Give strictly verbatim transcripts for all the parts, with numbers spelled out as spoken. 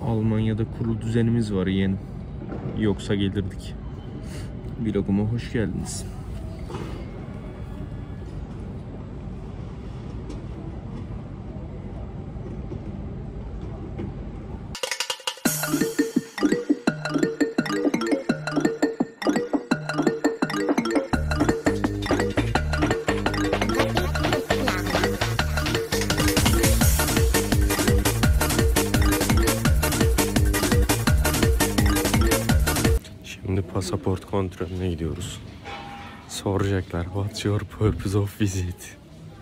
Almanya'da kurulu düzenimiz var yeğenim. Yoksa gelirdik. Vloguma hoş geldiniz. Şimdi pasaport kontrolüne gidiyoruz. Soracaklar, what's your purpose of visit?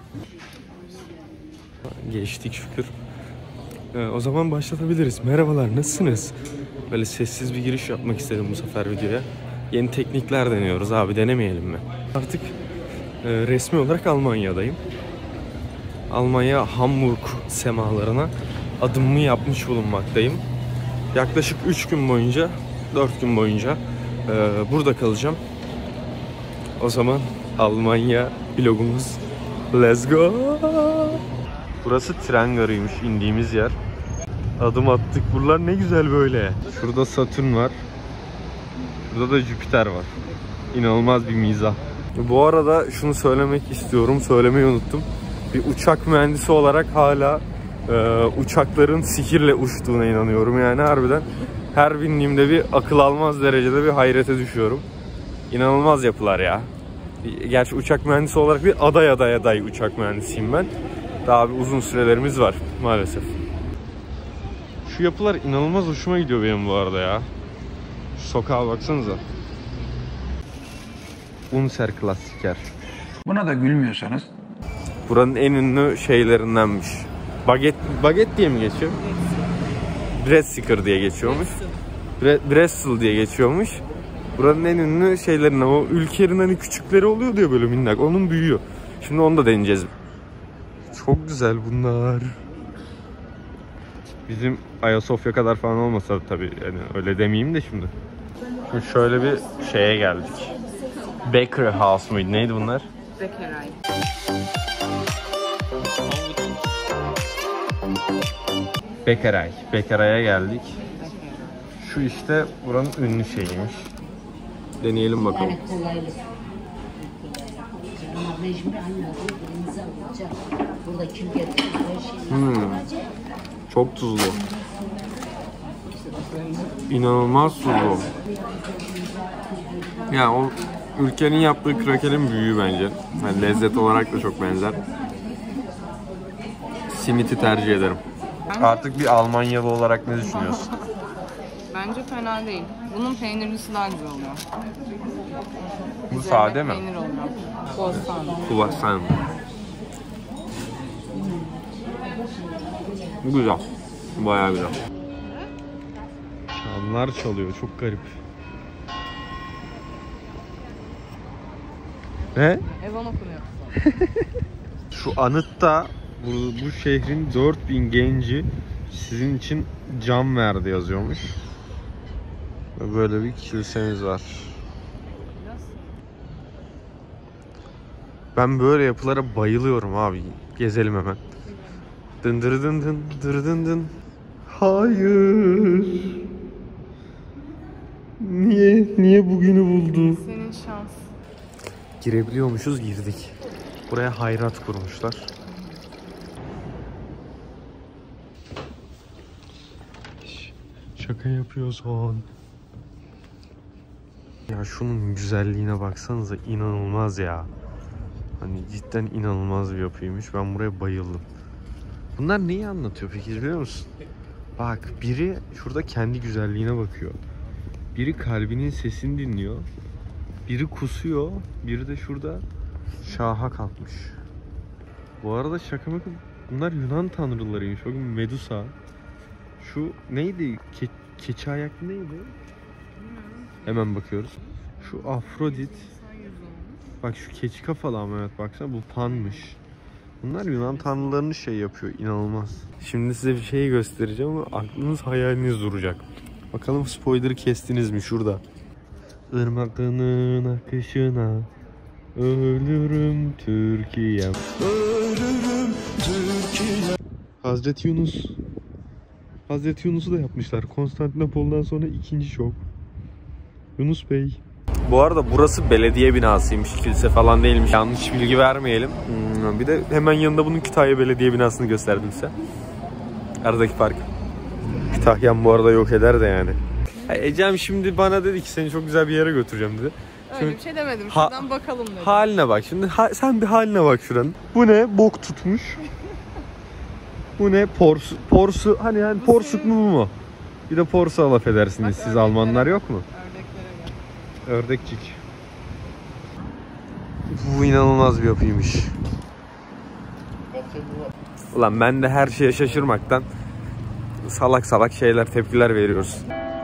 Geçtik şükür. Ee, o zaman başlatabiliriz. Merhabalar, nasılsınız? Böyle sessiz bir giriş yapmak istedim bu sefer videoya. Yeni teknikler deniyoruz abi, denemeyelim mi? Artık e, resmi olarak Almanya'dayım. Almanya Hamburg semalarına adımımı yapmış bulunmaktayım. Yaklaşık üç gün boyunca, dört gün boyunca e, burada kalacağım. O zaman Almanya vlogumuz, let's go! Burası tren garıymış, indiğimiz yer. Adım attık, buralar ne güzel böyle. Şurada Satürn var. Burada da Jüpiter var. İnanılmaz bir mizah. Bu arada şunu söylemek istiyorum, söylemeyi unuttum. Bir uçak mühendisi olarak hala e, uçakların sihirle uçtuğuna inanıyorum. Yani harbiden her bindiğimde bir akıl almaz derecede bir hayrete düşüyorum. İnanılmaz yapılar ya. Gerçi uçak mühendisi olarak bir aday aday aday uçak mühendisiyim ben. Daha bir uzun sürelerimiz var maalesef. Şu yapılar inanılmaz hoşuma gidiyor benim bu arada ya. Şu sokağa baksanıza. Unser Klassiker. Buna da gülmüyorsanız. Buranın en ünlü şeylerindenmiş. Baget, baget diye mi geçiyor? Bretsiker diye geçiyormuş. Bre, Bressel diye geçiyormuş. Buranın en ünlü şeylerinden, o ülkenin hani küçükleri oluyor diyor böyle minnak. Onun büyüyor. Şimdi onu da deneyeceğiz. Çok güzel bunlar. Bizim Ayasofya kadar falan olmasa tabii, yani öyle demeyeyim de şimdi. Şimdi şöyle bir şeye geldik. Bakery House muydu? Neydi bunlar? Bäckerei. Bäckerei. Bäckerei'ye geldik. Şu işte buranın ünlü şeyiymiş. Deneyelim bakalım. Hmm. Çok tuzlu. İnanılmaz tuzlu. Ya o ülkenin yaptığı krakerin büyüğü bence. Yani lezzet olarak da çok benzer. Simiti tercih ederim. Bence... Artık bir Almanyalı olarak ne düşünüyorsun? Bence fena değil. Bunun peynirlisi daha güzel oluyor. Bu Üzerine sade mi? Peynir oluyor. Croissant. Croissant. Bu güzel. Bayağı güzel. Çanlar çalıyor. Çok garip. Ne? Ezan okunuyor. Şu anıtta bu, bu şehrin dört bin genci sizin için can verdi yazıyormuş. Böyle bir kilisemiz var. Ben böyle yapılara bayılıyorum abi. Gezelim hemen. Dın dın dın dın dın dın dın. Hayır. Niye? Niye bugünü buldu? Senin şans. Girebiliyormuşuz, girdik. Buraya hayrat kurmuşlar. Şaka yapıyorsun. Ya şunun güzelliğine baksanıza, inanılmaz ya. Hani cidden inanılmaz bir yapıymış. Ben buraya bayıldım. Bunlar neyi anlatıyor peki, biliyor musun? Bak, biri şurada kendi güzelliğine bakıyor. Biri kalbinin sesini dinliyor. Biri kusuyor. Biri de şurada şaha kalkmış. Bu arada şaka mı? Bunlar Yunan tanrılarıymış. Bakın, Medusa. Şu neydi? Ke keçi ayaklı neydi? Hemen bakıyoruz. Şu Afrodit. Bak şu keçi kafalı ama, evet baksana, bu Pan'mış. Bunlar Yunan tanrılarını şey yapıyor, inanılmaz. Şimdi size bir şey göstereceğim ama aklınız hayaliniz duracak. Bakalım spoiler'ı kestiniz mi şurada? Irmaklarının akışına ölürüm Türkiye'm. Ölürüm Türkiye'm. Hazreti Yunus. Hazreti Yunus'u da yapmışlar. Konstantinopol'dan sonra ikinci şok. Yunus Bey. Bu arada burası belediye binasıymış. Kilise falan değilmiş. Yanlış bilgi vermeyelim. Hmm, bir de hemen yanında bunun Kütahya Belediye binasını gösterdim size. Aradaki fark. Kütahya'm bu arada yok eder de yani. Ecem şimdi bana dedi ki seni çok güzel bir yere götüreceğim dedi. Öyle Şimdi, bir şey demedim. ha, Şuradan bakalım dedim. Haline bak şimdi. Ha, sen bir haline bak şuranın. Bu ne? Bok tutmuş. Bu ne? Porsu. Porsu. Hani yani porsuk mu bu mu? Bir de porsu laf edersiniz siz Almanlar yok mu? Ördeklere gel. Ördekçik. Bu inanılmaz bir yapıymış. Ulan ben de her şeye şaşırmaktan salak salak şeyler, tepkiler veriyoruz.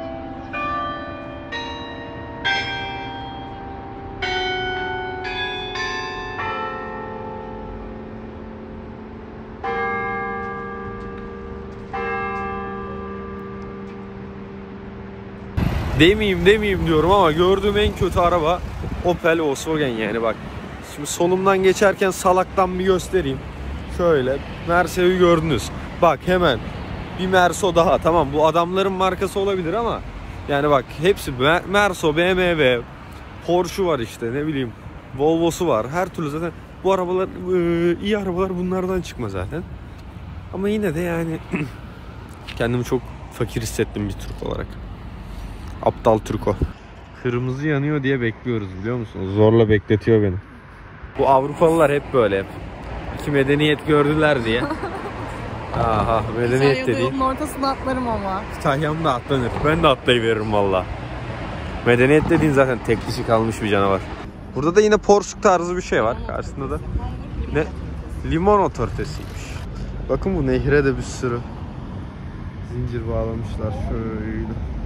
Demeyeyim demeyeyim diyorum ama gördüğüm en kötü araba Opel Volkswagen yani bak. Şimdi solumdan geçerken salaktan bir göstereyim. Şöyle Mercedes'i gördünüz. Bak hemen bir Merso daha, tamam bu adamların markası olabilir ama yani bak hepsi Merso, B M W, Porsche var işte ne bileyim Volvo'su var. Her türlü zaten bu arabalar iyi arabalar bunlardan çıkma zaten. Ama yine de yani kendimi çok fakir hissettim bir Türk olarak. Aptal Türko. Kırmızı yanıyor diye bekliyoruz biliyor musunuz? Zorla bekletiyor beni. Bu Avrupalılar hep böyle. İki medeniyet gördüler diye. Aha medeniyet dediğin. Yolun ortasına atlarım ama. Kütahya'm da atlanır. Ben de atlayıveririm valla. Medeniyet dediğin zaten tek dişi kalmış bir canavar. Burada da yine porsuk tarzı bir şey var. Karşısında da ne? Limon otoritesiymiş. Bakın bu nehre de bir sürü zincir bağlamışlar şöyle.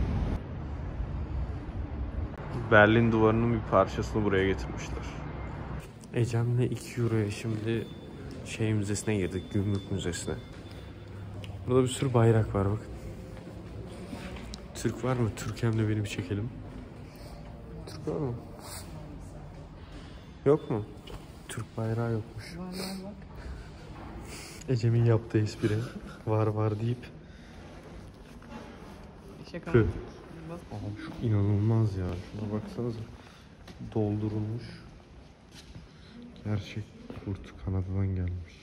Berlin duvarının bir parçasını buraya getirmişler. Ecem'le iki euroya şimdi şey müzesine girdik, Gümrük Müzesi'ne. Burada bir sürü bayrak var bakın. Türk var mı? Türkem'le beni bir çekelim. Türk var mı? Yok mu? Türk bayrağı yokmuş. Ecem'in yaptığı espri. Var var deyip. Şaka. Pü. Aa, şu inanılmaz ya. Şuna baksanıza. Doldurulmuş. Gerçek kurt Kanada'dan gelmiş.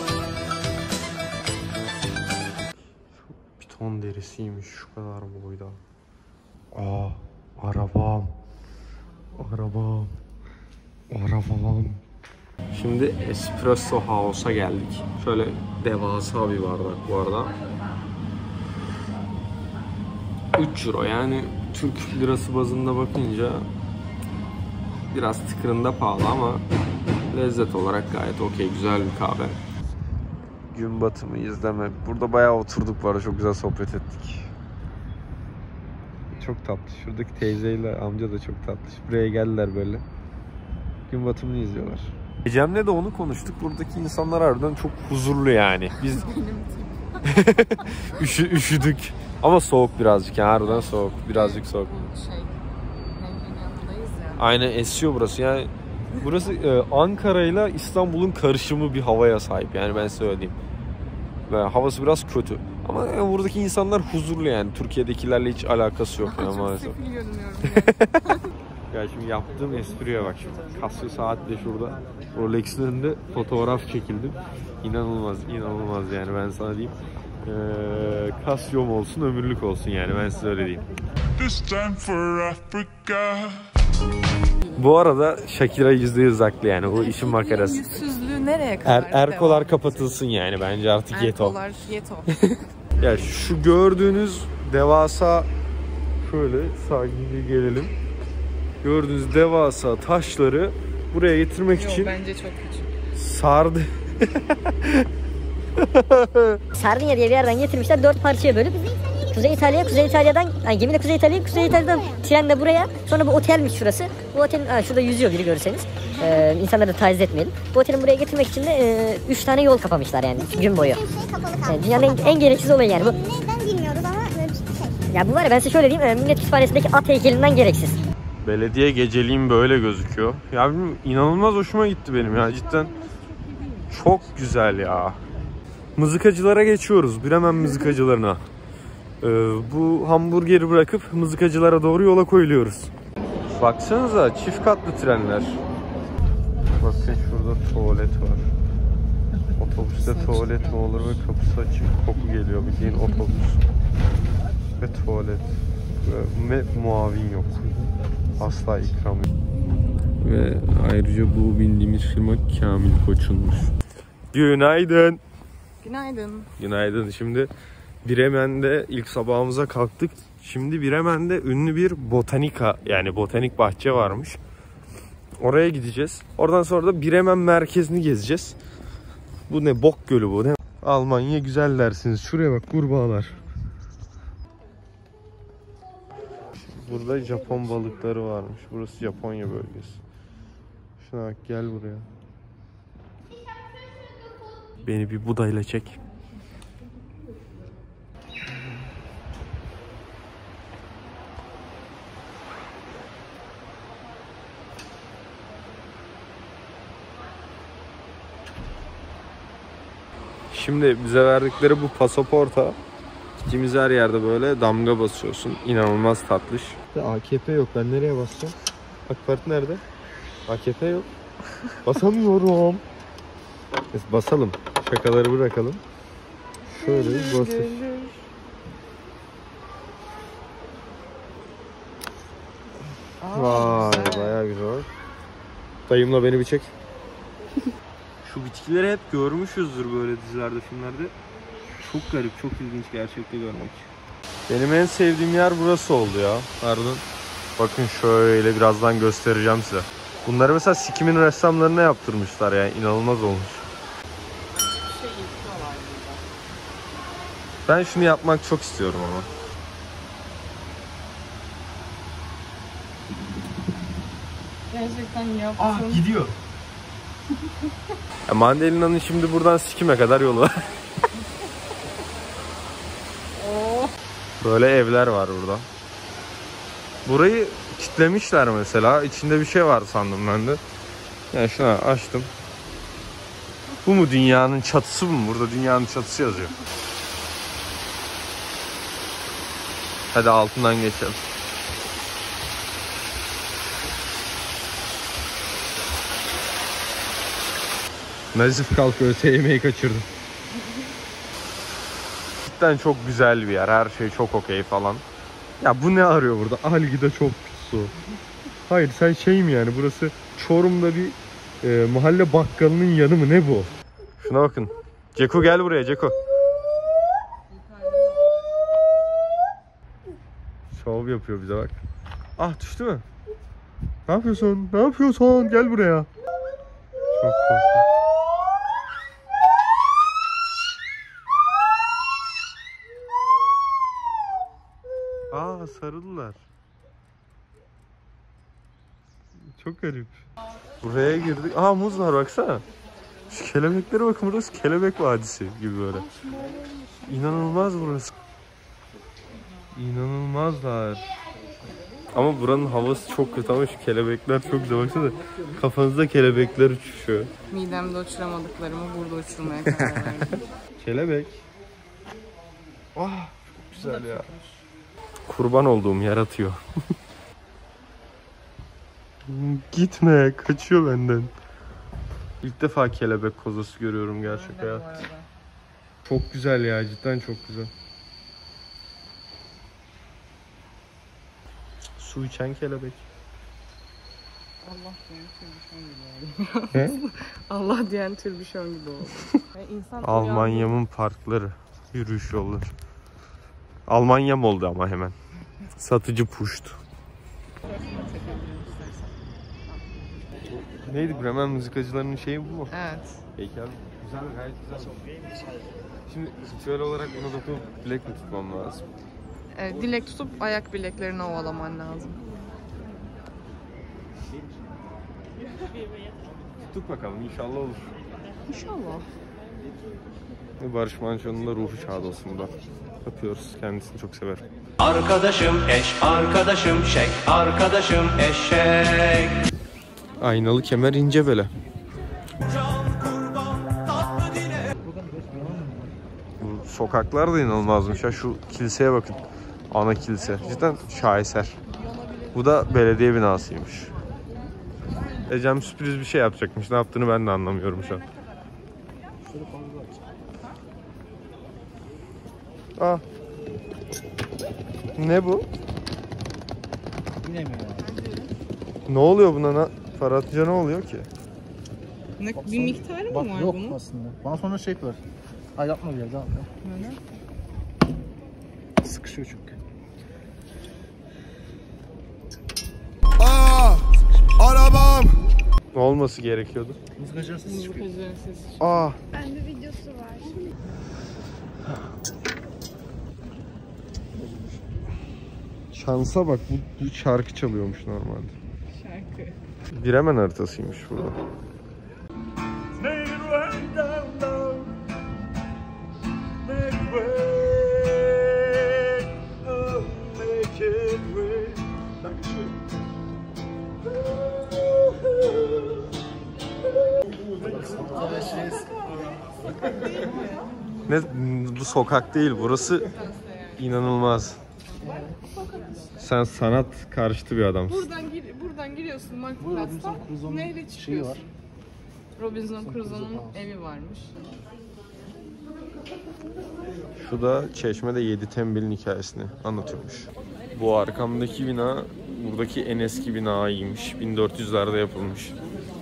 Şu piton derisiymiş şu kadar boyda. Aa, arabam. Arabam. Arabam. Şimdi Espresso House'a geldik. Şöyle devasa bir bardak bu arada. üç euro yani Türk lirası bazında bakınca biraz tıkırında pahalı ama lezzet olarak gayet okey, güzel bir kahve. Gün batımı izleme. Burada bayağı oturduk var, çok güzel sohbet ettik. Çok tatlı. Şuradaki teyzeyle amca da çok tatlı. Buraya geldiler böyle. Gün batımını izliyorlar. Ecem'le de onu konuştuk. Buradaki insanlar harbiden çok huzurlu yani. Biz Üşü, üşüdük. Ama soğuk birazcık yani harbiden soğuk. Birazcık soğuk. Şey, nehrin yanındayız ya. Aynen esiyor burası yani. Burası e, Ankara ile İstanbul'un karışımı bir havaya sahip yani ben size öyle diyeyim. Ve havası biraz kötü. Ama yani buradaki insanlar huzurlu yani. Türkiye'dekilerle hiç alakası yok yani maalesef. Çok sefil görünüyorum. Ya şimdi yaptığım espriye bak şimdi. Casio saatle şurada. Rolex'in önünde fotoğraf çekildim. İnanılmaz, inanılmaz yani ben sana diyeyim. Ee, Casio'm olsun, ömürlük olsun yani ben size öyle diyeyim. This time for Africa. Bu arada Shakira yüzde yüz haklı yani o işin makarası. Yüzsüzlüğü nereye kadar? Er, Erkolar kapatılsın yani bence artık yeto. Erkolar yeto. Ya şu gördüğünüz devasa şöyle sakin gelelim. Gördüğünüz devasa taşları buraya getirmek Yok, için bence çok küçük. sardı. Sardinya diye bir yerden getirmişler, dört parçaya bölüp Kuzey İtalya, Kuzey İtalya'dan, yani gemide Kuzey İtalya, Kuzey İtalya'dan trenle buraya, sonra bu otelmiş şurası. Bu otelin, ha, şurada yüzüyor biri görürseniz. Ee, insanları da taciz etmeyelim. Bu otelin buraya getirmek için de e, üç tane yol kapamışlar yani gün boyu. Yani dünyanın en, en gereksiz olayı yani bu. Neden bilmiyoruz ama böyle bir şey. Ya bu var ya ben size şöyle diyeyim, e, Millet Kütüphanesi'ndeki at heykelinden gereksiz. Belediye geceliğin böyle gözüküyor. Ya bilmiyorum, inanılmaz hoşuma gitti benim ya cidden. Çok güzel ya. Mızıkacılara geçiyoruz. Bremen mızıkacılarına. Ee, bu hamburgeri bırakıp mızıkacılara doğru yola koyuluyoruz. Baksanıza çift katlı trenler. Bakın şurada tuvalet var. Otobüste tuvalet mi olur ve kapısı açık, koku geliyor, bildiğin otobüs. Ve tuvalet. Ve muavin yok. Asla ikram yok. Ve ayrıca bu bindiğimiz firma Kamil Koç'unmuş. Günaydın. Günaydın. Günaydın. Şimdi Bremen'de ilk sabahımıza kalktık. Şimdi Bremen'de ünlü bir botanika, yani botanik bahçe varmış. Oraya gideceğiz. Oradan sonra da Bremen merkezini gezeceğiz. Bu ne bok gölü bu, ne? Almanya güzel dersiniz. Şuraya bak, kurbağalar. Burada Japon balıkları varmış. Burası Japonya bölgesi. Şuna bak, gel buraya. Beni bir Buda'yla çek. Şimdi bize verdikleri bu pasaporta gittiğimiz her yerde böyle damga basıyorsun. İnanılmaz tatlış. A K P yok. Ben nereye basacağım? AK Parti nerede? A K P yok. Basamıyorum. Biz basalım. Şakaları bırakalım. Şöyle bir basış. Vay, bayağı güzel. Dayımla beni bir çek. Şu bitkileri hep görmüşüzdür böyle dizilerde, filmlerde. Çok garip, çok ilginç gerçekte görmek. Benim en sevdiğim yer burası oldu ya. Pardon. Bakın şöyle birazdan göstereceğim size. Bunları mesela Sikim'in ressamlarına yaptırmışlar yani, inanılmaz olmuş. Ben şunu yapmak çok istiyorum ama. Gerçekten yaptım. Ah, gidiyor. Ya Mandalina'nın şimdi buradan Sikim'e kadar yolu var. Böyle evler var burada. Burayı kilitlemişler mesela. İçinde bir şey var sandım ben de. Yani şuna açtım. Bu mu dünyanın çatısı mı? Burada dünyanın çatısı yazıyor. Hadi altından geçelim. Nazif kalkıyor, yemeği kaçırdım. Cidden çok güzel bir yer. Her şey çok okey falan. Ya bu ne arıyor burada? Algida çok kötü su. Hayır, sen şey mi yani, burası Çorum'da bir e, mahalle bakkalının yanı mı, ne bu? Şuna bakın. Ceko gel buraya Ceko. Şov yapıyor bize bak. Ah, düştü mü? Ne yapıyorsun? Ne yapıyorsun? Gel buraya. Çok korktum. Aa, sarıldılar. Çok garip. Buraya girdik. Aa, muz var baksana. Şu kelebeklere bakın, burası kelebek vadisi gibi böyle. İnanılmaz burası. İnanılmazlar. Ama buranın havası çok kötü, ama şu kelebekler çok güzel, baksana. Kafanızda kelebekler uçuşuyor. Midemde uçuramadıklarımı burada uçurmaya karar verdim. Kelebek. Ah, çok güzel ya. Kurban olduğum yer atıyor. Gitme, kaçıyor benden. İlk defa kelebek kozası görüyorum gerçek hayatta. Çok güzel ya, cidden çok güzel. Su içen kelebek. Allah diyen türbüşon gibi oldu. Allah diyen türbüşon gibi oldu. Yani insan Almanya'mın parkları, yürüyüş yolları. Almanya'm oldu ama hemen. Satıcı puşt. Neydi, Bremen mızıkacılarının şeyi bu mu? Evet. Heykel. Güzel, gayet güzel. Şimdi şöyle olarak buna dokunup bilek mi tutmam lazım? Evet, dilek tutup ayak bileklerini ovalaman lazım. Tut bakalım, inşallah olur. İnşallah. Barış Manço'nun da ruhu şad olsun burada. Öpüyoruz, kendisini çok severim. Arkadaşım eş, arkadaşım şek, arkadaşım eşek. Aynalı kemer ince bele. sokaklar da inanılmazmış ya. Şu kiliseye bakın. Ana kilise. Cidden şaheser. Bu da belediye binasıymış. Ecem sürpriz bir şey yapacakmış. Ne yaptığını ben de anlamıyorum şu an. Aa. Ne bu? Ne oluyor buna? Ne? Paratınca ne oluyor ki? Ne, bir miktarı mı Bak, var yok bunun? aslında. Bana sonra şey ver. Ha yapma bir yerde. Neden? Sıkışıyor çünkü. Aa! Arabam! Ne olması gerekiyordu? Mızıkacılar sesi çıkıyor. Mızıkacıların sesi. Aa. Bende videosu var. Şansa bak, bu, bu şarkı çalıyormuş normalde. Şarkı. Biremen haritasıymış burada. Ne, bu sokak değil, burası inanılmaz. Sen sanat karşıtı bir adamsın. Buradan gir, buradan giriyorsun Marketplace'tan. Neyle çıkıyorsun? Şeyi var. Robinson Crusoe'nun evi varmış. Şu da Çeşme'de Yedi Tembel'in hikayesini anlatıyormuş. Bu arkamdaki bina buradaki en eski binaymış. bin dört yüzlerde yapılmış.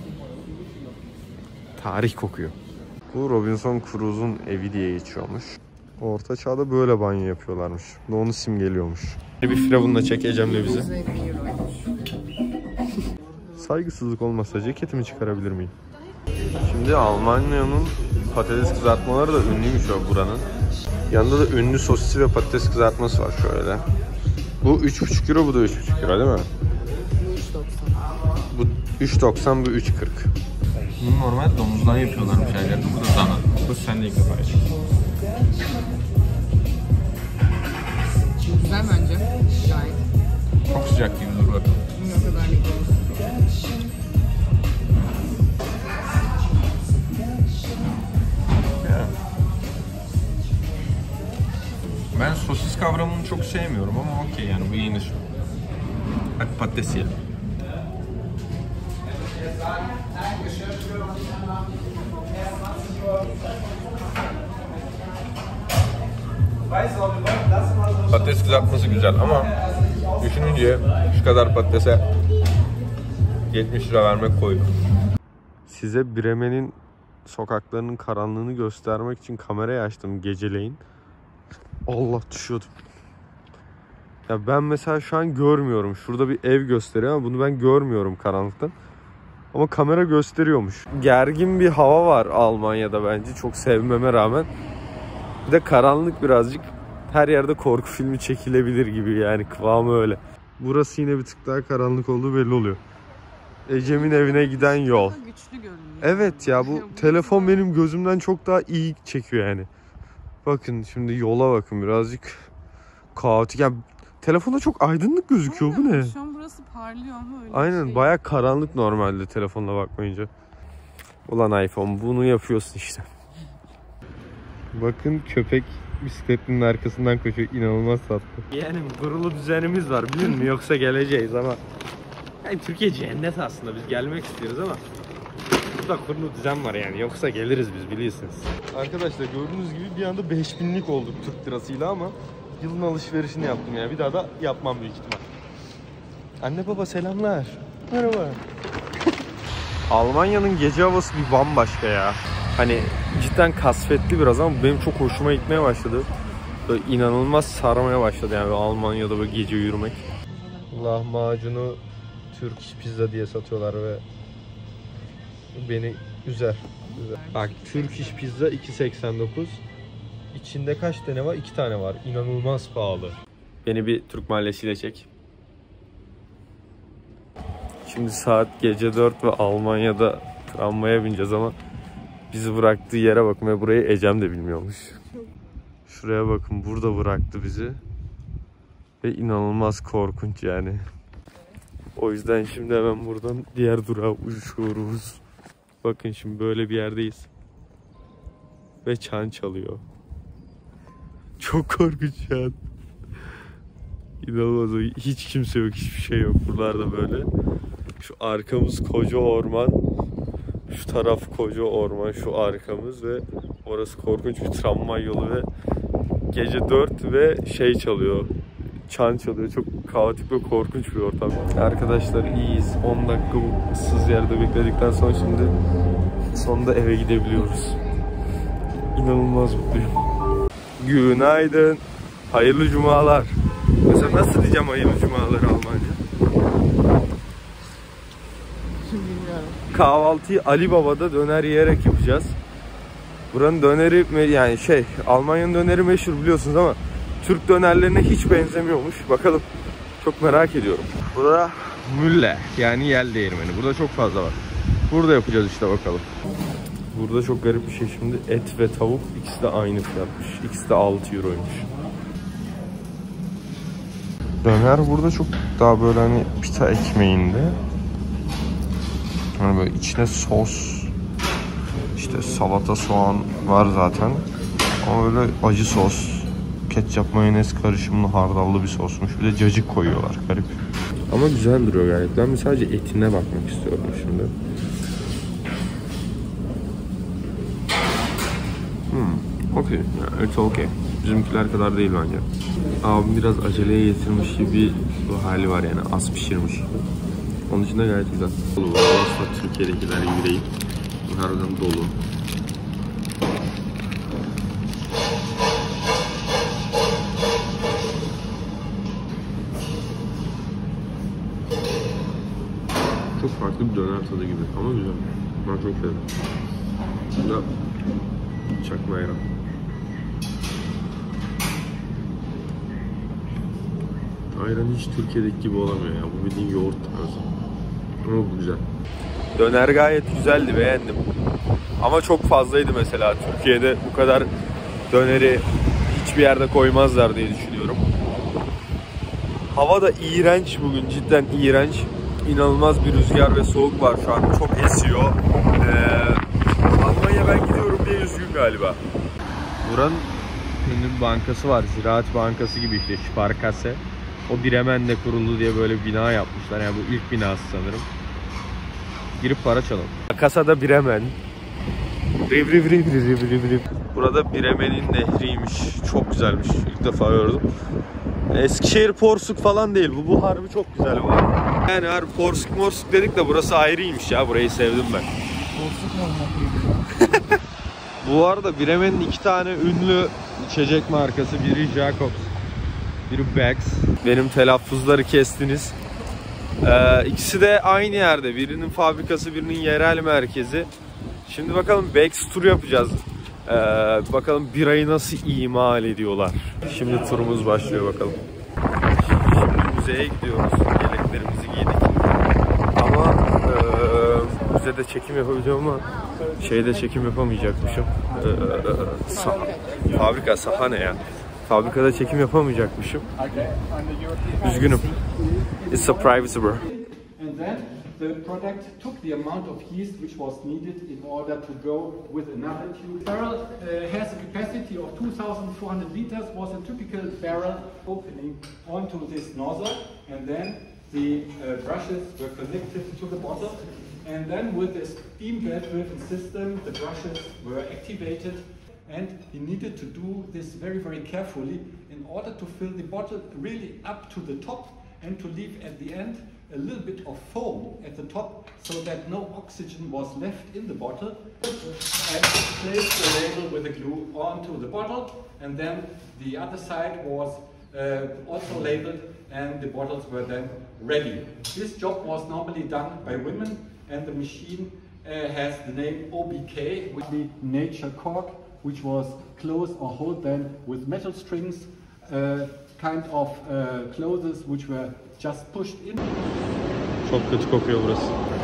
Tarih kokuyor. Bu Robinson Crusoe'un evi diye geçiyormuş. Orta çağda böyle banyo yapıyorlarmış. Onu simgeliyormuş. Bir firavunla çek Ecem'le bizi. yüz elli euroymuş. Saygısızlık olmazsa ceketimi çıkarabilir miyim? Şimdi Almanya'nın patates kızartmaları da ünlüymüş o buranın. Yanında da ünlü sosisi ve patates kızartması var şöyle. Bu üç buçuk euro, bu da üç buçuk euro değil mi? Bu üç doksan. Bu üç doksan, bu üç kırk. Bunu normal domuzdan yapıyorlarmış her yerde. Bu da dana. Bu sen de ilk defa yiyeceksin. Güzel bence. Gayet. Çok sıcak gibi dur bakın. Ne kadar güzel. Ben sosis kavramını çok sevmiyorum ama okey yani bu yenir. Hadi patates yiyelim. Patates kızartması güzel ama düşününce şu kadar patatese yetmiş lira vermek koydu. Size Bremen'in sokaklarının karanlığını göstermek için kamerayı açtım geceleyin. Allah, düşüyordum. Ya ben mesela şu an görmüyorum. Şurada bir ev gösteriyor ama bunu ben görmüyorum karanlıktan. Ama kamera gösteriyormuş. Gergin bir hava var Almanya'da bence. Çok sevmeme rağmen. Bir de karanlık birazcık. Her yerde korku filmi çekilebilir gibi yani, kıvamı öyle. Burası yine bir tık daha karanlık olduğu belli oluyor. Ecem'in evine giden yol. Güçlü görünüyor. Evet ya, bu telefon benim gözümden çok daha iyi çekiyor yani. Bakın şimdi yola bakın, birazcık kaotik. Yani telefonda çok aydınlık gözüküyor. Bu ne? Şu an burası parlıyor ama öyle Aynen, şey. bayağı karanlık normalde telefonla bakmayınca. Ulan iPhone, bunu yapıyorsun işte. Bakın köpek bisikletinin arkasından koşuyor. İnanılmaz tatlı. Yani kurulu düzenimiz var biliyor musun? Yoksa geleceğiz ama. Yani Türkiye cennet aslında, biz gelmek istiyoruz ama burada kurulu düzen var yani. Yoksa geliriz biz, biliyorsunuz. Arkadaşlar gördüğünüz gibi bir anda beş binlik olduk Türk lirasıyla ama yılın alışverişini yaptım yani. Bir daha da yapmam büyük ihtimal. Anne baba selamlar. Merhaba. Almanya'nın gece havası bir bambaşka ya. Hani cidden kasvetli biraz ama benim çok hoşuma gitmeye başladı. Böyle inanılmaz sarmaya başladı yani Almanya'da böyle gece yürümek. Lahmacunu Türk pizza diye satıyorlar ve beni üzer. üzer. Bak, Türk iş pizza iki seksen dokuz. İçinde kaç tane var? iki tane var. İnanılmaz pahalı. Beni bir Türk mahallesiyle çek. Şimdi saat gece dört ve Almanya'da tramvaya bineceğiz ama bizi bıraktığı yere bakın ve burayı Ecem de bilmiyormuş. Şuraya bakın, burada bıraktı bizi. Ve inanılmaz korkunç yani. O yüzden şimdi hemen buradan diğer durağa uçuyoruz. Bakın şimdi böyle bir yerdeyiz. Ve çan çalıyor. Çok korkunç şu an. İnanılmaz. Hiç kimse yok. Hiçbir şey yok. Buralarda böyle. Şu arkamız koca orman. Şu taraf koca orman. Şu arkamız ve orası korkunç bir tramvay yolu ve gece dört ve şey çalıyor. Çan çalıyor. Çok kaotik ve korkunç bir ortam. Arkadaşlar iyiyiz. on dakika bu ıssız yerde bekledikten sonra şimdi sonunda eve gidebiliyoruz. İnanılmaz mutluyum. Günaydın. Hayırlı cumalar. Mesela nasıl diyeceğim hayırlı cumalar Almanca? Bilmiyorum. Kahvaltıyı Ali Baba'da döner yiyerek yapacağız. Buranın döneri yani şey Almanya'nın döneri meşhur biliyorsunuz ama Türk dönerlerine hiç benzemiyormuş. Bakalım. Çok merak ediyorum. Burada mülle yani yel değirmeni. Burada çok fazla var. Burada yapacağız işte bakalım. Burada çok garip bir şey şimdi. Et ve tavuk ikisi de aynı fiyatmış. İkisi de altı euroymuş. Döner burada çok daha böyle hani pita ekmeğinde. Hani böyle içine sos, işte salata, soğan var zaten. Ama böyle acı sos, ketçap, mayonez karışımlı hardallı bir sosmuş. Bir de cacık koyuyorlar. Garip. Ama güzel duruyor gayet. Ben sadece etine bakmak istiyorum şimdi. Hmm, okey. Yani it's okay. Bizimkiler kadar değil bence. Abim biraz aceleye getirmiş gibi bir hali var yani. Az pişirmiş gibi. Onun için de gayet güzel. Dolu var. Aslında Türkiye'dekiler gibi değil. Harbiden dolu. Çok farklı bir döner tadı gibi ama güzel. Ben çok sevdim. Şimdi çakma ayran. Ayran hiç Türkiye'deki gibi olamıyor ya. Bu bildiğin yoğurt tarzı. Ama bu güzel. Döner gayet güzeldi, beğendim. Ama çok fazlaydı mesela. Türkiye'de bu kadar döneri hiçbir yerde koymazlar diye düşünüyorum. Hava da iğrenç bugün, cidden iğrenç. İnanılmaz bir rüzgar ve soğuk var şu an. Çok esiyor. Ee, Almanya ben gidiyorum diye üzgün galiba. Buranın ünlü bir bankası var. Ziraat Bankası gibi işte, Sparkasse. O Bremen'de kuruldu diye böyle bir bina yapmışlar. Yani bu ilk binası sanırım. Girip para çalalım. Kasada Bremen. Riv riv riv riv riv riv. Burada Bremen'in nehriymiş. Çok güzelmiş. İlk defa gördüm. Eskişehir Porsuk falan değil bu. Bu harbi çok güzel bu. Yani harbi Porsuk Morsuk dedik de burası ayrıymış ya. Burayı sevdim ben. Porsuk mu olmak? Bu arada Bremen'in iki tane ünlü içecek markası. Biri Jacobs, biri Beck's. Benim telaffuzları kestiniz. Ee, ikisi de aynı yerde. Birinin fabrikası, birinin yerel merkezi. Şimdi bakalım Beck's tur yapacağız. Ee, bakalım birayı nasıl imal ediyorlar. Şimdi turumuz başlıyor bakalım. Şimdi müzeye gidiyoruz. Yeleklerimizi giydik. Ama e, müzede çekim yapacağım ama şeyde çekim yapamayacakmışım. Ee, sah Fabrika saha ne ya? Fabrikada çekim yapamayacakmışım. Üzgünüm. It's a privacy bro. And then the product took the amount of yeast which was needed in order to go with another tube. The barrel uh, has a capacity of two thousand four hundred liters, was a typical barrel opening onto this nozzle, and then the uh, brushes were connected to the bottle, and then with the steam bed driven system the brushes were activated, and he needed to do this very very carefully in order to fill the bottle really up to the top and to leave at the end a little bit of foam at the top so that no oxygen was left in the bottle, and place the label with the glue onto the bottle, and then the other side was uh, also labeled, and the bottles were then ready. This job was normally done by women, and the machine uh, has the name O B K, with the nature cork, which was closed or held then with metal strings, uh, kind of uh, clothes which were just pushed in. Çok kötü kokuyor burası.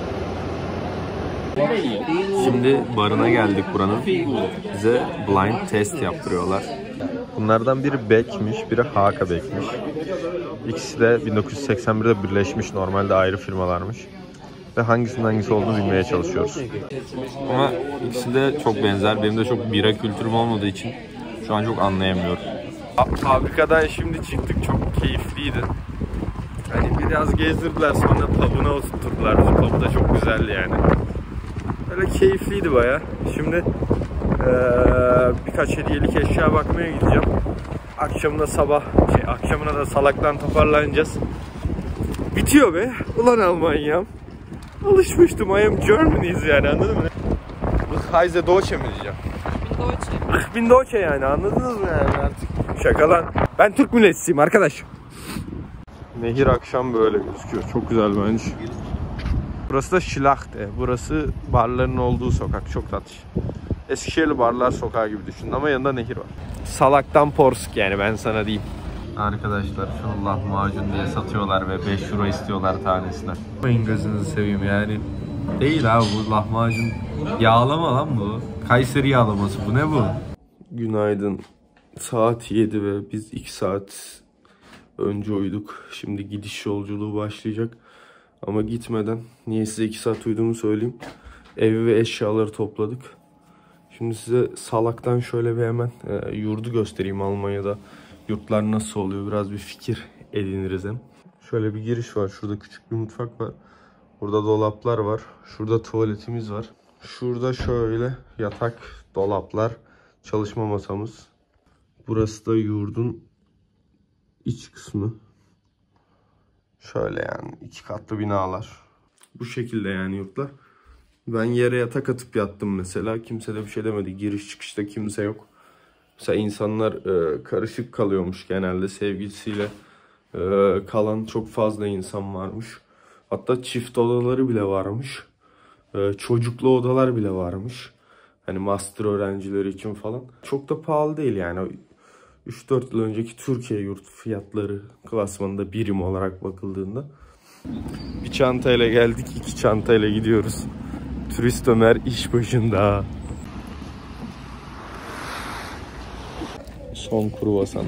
Şimdi barına geldik buranın. Bize blind test yaptırıyorlar. Bunlardan biri Beck'miş, biri Haka Beck'miş. İkisi de bin dokuz yüz seksen birde birleşmiş, normalde ayrı firmalarmış. Ve hangisinin hangisi olduğunu bilmeye çalışıyoruz. Ama ikisi de çok benzer. Benim de çok bira kültürüm olmadığı için şu an çok anlayamıyorum. Fabrikadan şimdi çıktık, çok keyifliydi. Hani biraz gezdirdiler, sonra pub'una oturtturdular. Bizim pub da çok güzeldi yani. Böyle keyifliydi baya. Şimdi ee, birkaç hediyelik eşya bakmaya gideceğim. Akşamına sabah, şey akşamına da salaktan toparlanacağız. Bitiyor be. Ulan Almanya'm. Alışmıştım. I am Germany's yani, anladın mı? Heise Deutsche mi diyeceğim? Deutsche. Bin Deutsche yani, anladınız mı yani artık? Şaka lan. Ben Türk milletçisiyim arkadaş. Nehir akşam böyle gözüküyor. Çok güzel bence. Burası da Schlachte. Burası barların olduğu sokak. Çok tatlı. Eskişehirli barlar sokağı gibi düşünün ama yanında nehir var. Salaktan porsk yani, ben sana diyeyim. Arkadaşlar şu lahmacun diye satıyorlar ve beş euro istiyorlar tanesine. Benim gözünüzü seveyim yani. Değil abi bu lahmacun. Yağlama lan bu. Kayseri yağlaması, bu ne bu? Günaydın. Saat yedi ve biz iki saat önce uyuduk. Şimdi gidiş yolculuğu başlayacak. Ama gitmeden niye size iki saat uyuduğumu söyleyeyim. Evi ve eşyaları topladık. Şimdi size salaktan şöyle bir hemen e, yurdu göstereyim. Almanya'da yurtlar nasıl oluyor, biraz bir fikir ediniriz hem. Şöyle bir giriş var. Şurada küçük bir mutfak var. Burada dolaplar var. Şurada tuvaletimiz var. Şurada şöyle yatak, dolaplar, çalışma masamız. Burası da yurdun iç kısmı. Şöyle yani iki katlı binalar. Bu şekilde yani yurtlar. Ben yere yatak atıp yattım mesela. Kimse de bir şey demedi. Giriş çıkışta kimse yok. Mesela insanlar e, karışık kalıyormuş genelde. Sevgilisiyle e, kalan çok fazla insan varmış. Hatta çift odaları bile varmış. E, çocuklu odalar bile varmış. Hani master öğrencileri için falan. Çok da pahalı değil yani. üç dört yıl önceki Türkiye yurt fiyatları klasmanında birim olarak bakıldığında. Bir çantayla geldik, iki çantayla gidiyoruz. Turist Ömer iş başında. Son kruvasan.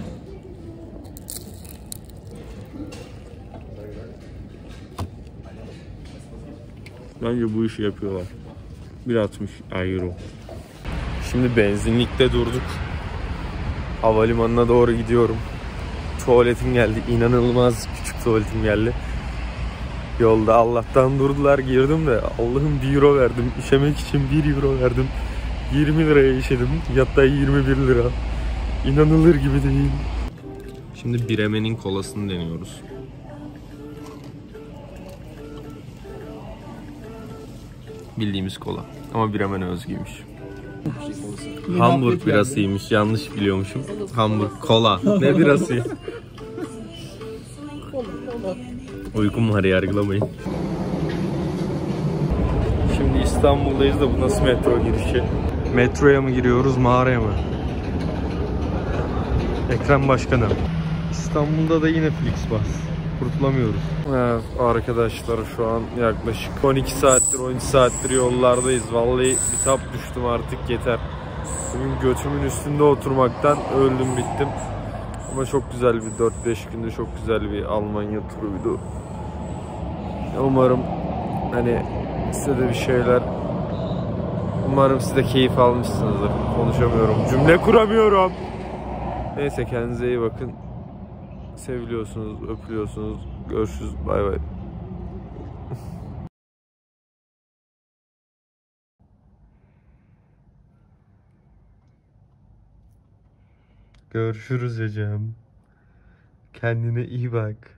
Bence bu işi yapıyorlar. bir altmış euro. Şimdi benzinlikte durduk. Havalimanına doğru gidiyorum. Tuvaletim geldi. İnanılmaz küçük tuvaletim geldi. Yolda Allah'tan durdular, girdim de Allah'ım bir euro verdim. İşemek için bir euro verdim. yirmi liraya işedim. Hatta yirmi bir lira. İnanılır gibi değil. Şimdi Bremen'in kolasını deniyoruz. Bildiğimiz kola. Ama Bremen'e özgüymüş. Hamburg birasıymış. Yanlış biliyormuşum. Hamburg kola. Ne birası? Uykum var, yargılamayın. Şimdi İstanbul'dayız da bu nasıl metro girişi? Metroya mı giriyoruz, mağaraya mı? Ekrem Başkanım. İstanbul'da da yine Flixbus. Kurtulamıyoruz. Evet arkadaşlar, şu an yaklaşık on iki saattir on üç saattir yollardayız. Vallahi bitap düştüm artık, yeter. Bugün götümün üstünde oturmaktan öldüm bittim. Ama çok güzel bir dört beş günde çok güzel bir Almanya turuydu. Umarım hani size de bir şeyler, umarım siz de keyif almışsınızdır. Konuşamıyorum, cümle kuramıyorum. Neyse, kendinize iyi bakın. Seviliyorsunuz, öpülüyorsunuz. Görüşürüz, bay bay. Görüşürüz Ecem. Kendine iyi bak.